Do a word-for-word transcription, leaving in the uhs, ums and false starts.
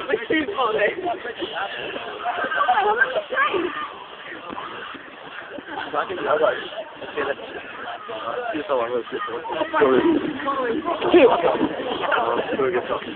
拿给你聊聊，现在介绍完了之后，就是，啊，做一个小。